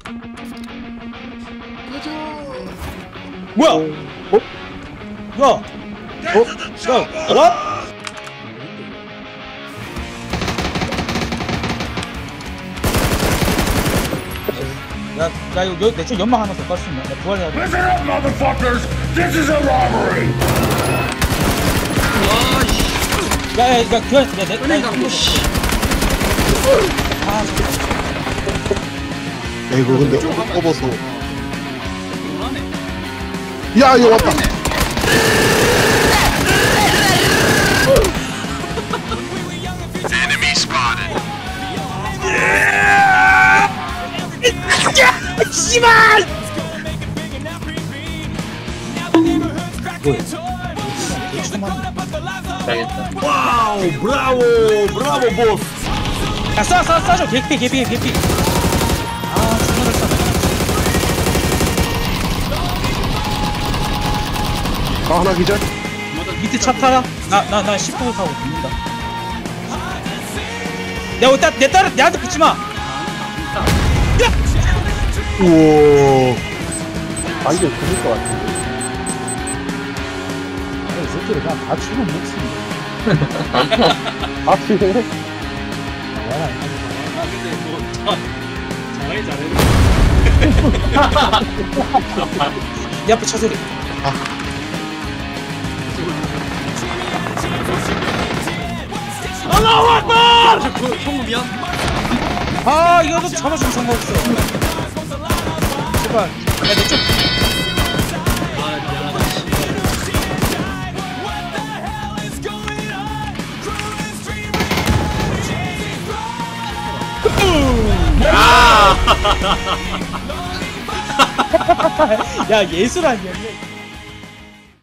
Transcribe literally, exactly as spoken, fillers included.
뭐야? 어? 야! 어? 야! 어? 야, 야, 이거 내 쪽 연막 하나 더 깔 수 있나? 나 부활해야 돼. Listen up, motherfuckers! This is a robbery! 야, 야, 야, 교환, 야, 내, 은행 강도 씨. 아, 야 이거 근데 엎어서 뭐라네. 야 이거 왔다. Enemy spotted. 씨발! 와우, 브라보, 브라보 보스. 야, 쏴, 쏴, 쏴줘. 개피, 개피, 개피. 아, 존나 잘 쏴. 아 하나 기절. 밑에 차 타라. 나, 나, 나 십 분 타고 갑니다. 내가 내, 내 딸, 내한테 붙지 마. 야! 우와. 아 이게 죽을 것 같은데. 이 새끼를 그냥 다 죽은 목숨이. 아 그래? 야라, 아 근데 뭐 잘해 잘해. 내 앞에 차 소리. 알라후 악bar! 그 형우 미안. 아, 이거도 잡아주면 상관없어. 제발. 야, 내 쪽. 아 미안하다. 야, 예술 아니야.